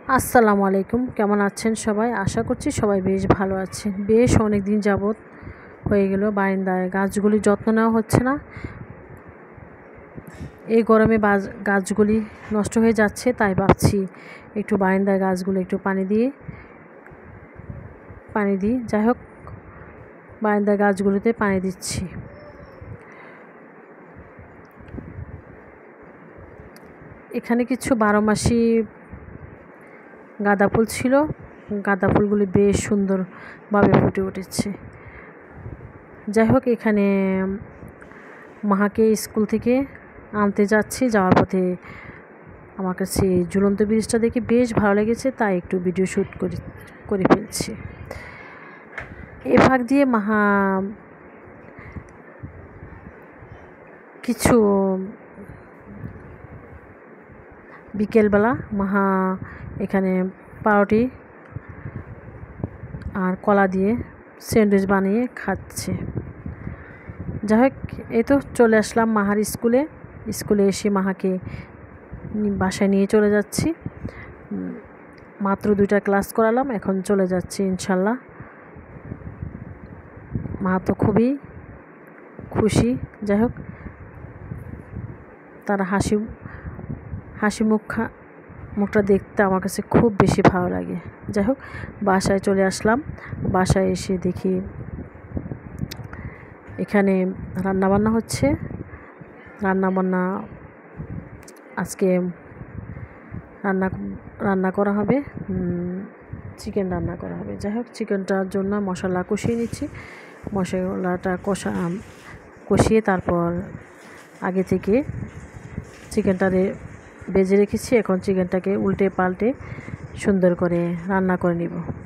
আসসালামু আলাইকুম, কেমন আছেন সবাই? আশা করছি সবাই বেশ ভালো আছেন। বেশ অনেক দিন যাবত হয়ে গেল বারান্দায় গাছগুলির যত্ন নেওয়া হচ্ছে না। এই গরমে গাছগুলি নষ্ট হয়ে যাচ্ছে, তাই ভাবছি একটু বারান্দায় গাছগুলো একটু পানি দিই। যাই হোক, বারান্দায় গাছগুলিতে পানি দিচ্ছি। এখানে কিছু 12 মাসি গাঁদা ফুল ছিল। গাঁদা ফুলগুলি বেশ সুন্দরভাবে ফুটে উঠেছে। যাই হোক, এখানে মাকে স্কুল থেকে আনতে যাচ্ছি। যাওয়ার পথে আমার কাছে ঝুলন্ত ব্রিজটা দেখে বেশ ভালো লেগেছে, তাই একটু ভিডিও শ্যুট করে ফেলছি। এ ভাগ দিয়ে কিছু বিকেলবেলা এখানে পাউরুটি আর কলা দিয়ে স্যান্ডউইচ বানিয়ে খাচ্ছে। যাই হোক, এই তো চলে আসলাম মাহার স্কুলে এসে মাকে বাসায় নিয়ে চলে যাচ্ছি। মাত্র 2টা ক্লাস করালাম, এখন চলে যাচ্ছি ইনশাল্লাহ। মা তো খুবই খুশি। যাই হোক, তার হাসি মুখটা দেখতে আমার কাছে খুব বেশি ভালো লাগে। যাই হোক, বাসায় চলে আসলাম। বাসায় এসে দেখি এখানে রান্নাবান্না হচ্ছে। আজকে রান্না করা হবে, চিকেন রান্না করা হবে। যাই হোক, চিকেনটার জন্য মশলা কষিয়ে নিচ্ছি। মশলাটা কষিয়ে তারপর আগে থেকে চিকেনটা ভেজে রেখেছি। এখন চিকেনটাকে উল্টে পাল্টে সুন্দর করে রান্না করে নিব।